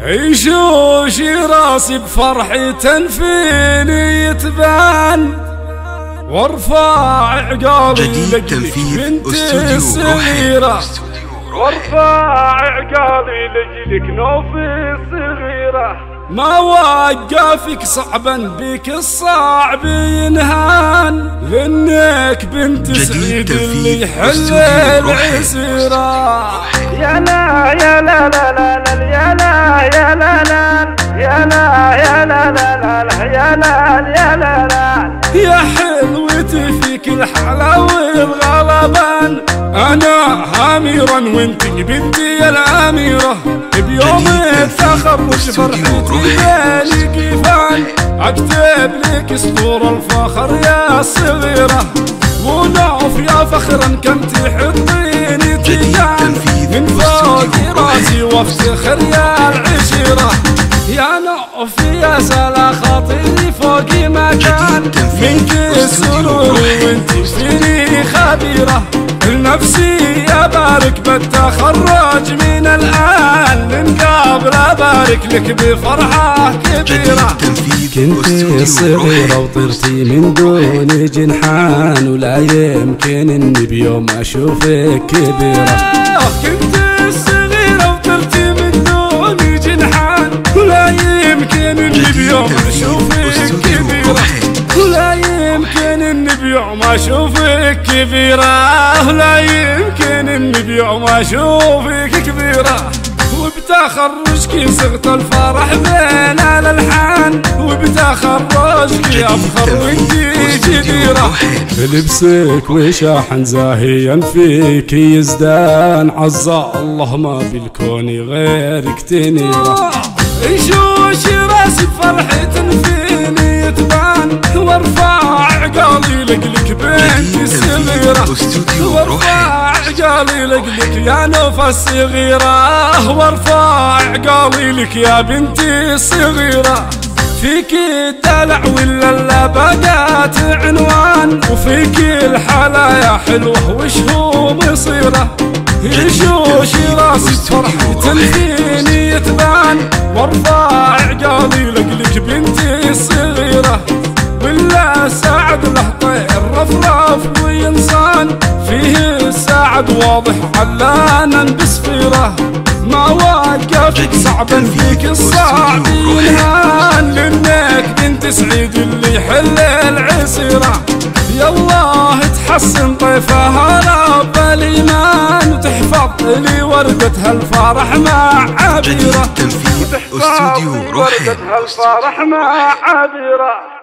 عيشوش راسي بفرحة فيني يتبان، وارفع عقالي لجلك بنت الصغيرة، وارفع عقالي لجلك نوفي الصغيرة. ما وقفك صعبا بك الصعب ينهان، لانك بنت سعيد اللي يحل العسيرة. يا لا يا لا لا لا يا لا يا لا لا يا لا يا لا لا يا لا يا لا لا يا حلوتي فيك الحلا والغلبان، انا اميرا وانت بنتي الاميره. بيوم التخرج فرحتي بالي كيفان، اكتب لك سطور الفخر يا صغيره، ونعف يا فخرا كم تحطيني تيجان من فوق راسي وافتخر يا العشيره. يا نعف يا سلا خاطري فوق مكان، منك السرور وانت فيني خبيره. لنفسي ابارك بالتخرج من الان، من قبل ابارك لك بفرحه كبيره. كنتي صغيره وطرتي من دون جنحان، ولا يمكن اني بيوم اشوفك كبيره. كنتي صغيره وطرتي من دون جنحان، ولا يمكن اني بيوم اشوفك كبيره. ولا يمكن اني بيوم اشوفك كبيره، ولا يمكن اني بيوم اشوفك كبيره. وبتخرجك صغت الفرح بين الالحان، وبتخرجك افخر وانتي جديره. لبسك وشاحن زاهيا فيك يزدان، عزا الله ما بالكون غيرك تنيره. يشوش راسي بفرحة فيني يتبان، وارفع عقالي لقلك بنتي الصغيرة، وارفع عقالي لقلك يا نوفا الصغيرة، وارفع عقالي لك يا بنتي الصغيرة. فيك الدلع ولا لا بقات عنوان، وفيك الحلا حلوة وش هو مصيره. يشوش راسي بفرحة فيني يتبان، وارفع عقالي لقلك بنتي الصغيرة. ولا سعد له طير رفرف وينصان، فيه السعد واضح علانا بسفيره. ما وقفك صعبا فيك الصعب ينهان، لانك بنت سعيد اللي يحل العسيره. يا الله تحسن طيفها رب الايمان، وتحفظ لي وردة هالفرح مع عبيره، وتحفظ لي وردة هالفرح مع عبيره.